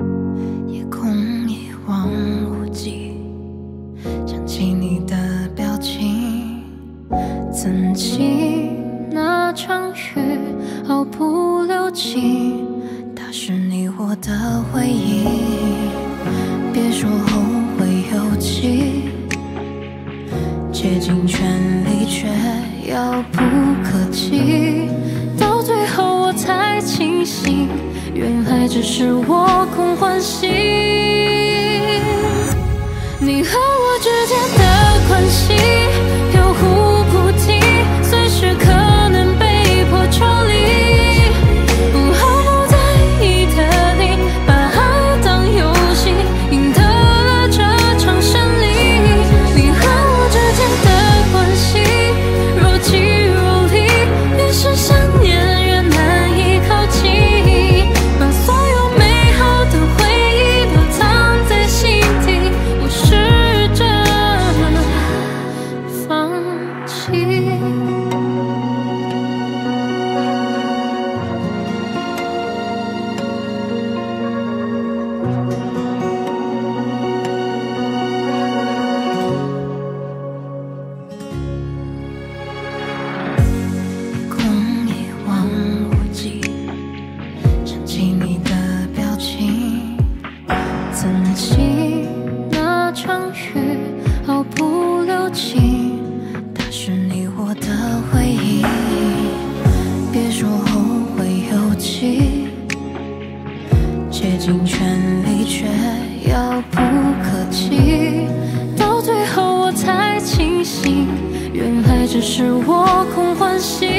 夜空一望无际，想起你的表情。曾经那场雨毫不留情，它是你我的回忆。别说后会有期，竭尽全力却遥不可及。到最后我才清醒，原来只是我空欢喜。你和我之间的关系飘忽不定，随时可能被迫抽离。毫不在意的你，把爱当游戏，赢得了这场胜利。你和我之间的关系若即若离，越是想念越难以靠近，把所有美好的回忆都藏在心底，我试着放弃。空一望无际，想起你的表情。曾经那场雨毫不留情，它是你我的回忆。别说后会有期，竭尽全力却遥不可及。到最后我才清醒，原来只是我空欢喜。